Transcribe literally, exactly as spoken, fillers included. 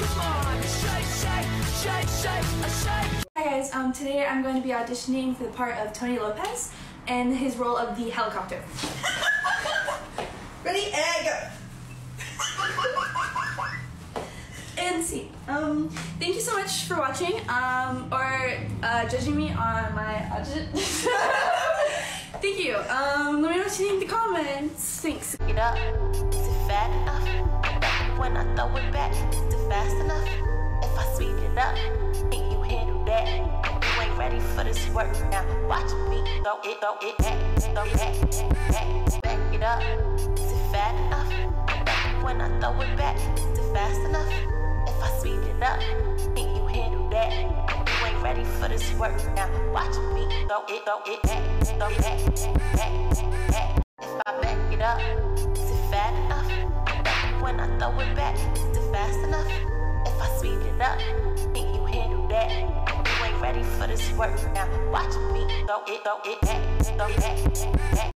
Hi guys, um, today I'm going to be auditioning for the part of Tony Lopez and his role of the helicopter. Ready, and go! And see. Um, thank you so much for watching, um, or uh, judging me on my audition. Thank you. Um, let me know what you think in the comments. Thanks. Get up, is it fat enough? When I throw it back, is it fast enough? If I speed it up, can you handle that? You ain't ready for this work now. Watch me throw it, throw it back, throw back, back, back it up. Is it fat enough? When I throw it back, is it fast enough? If I speed it up, can you handle that? You ain't ready for this work now. Watch me throw it, throw it back, throw back, back, back. If I back it up, is it fat enough? When I throw it back, is it fast enough? If I speed it up, can you handle that? You ain't ready for this work now. Watch me throw it, throw it back, throw back, back.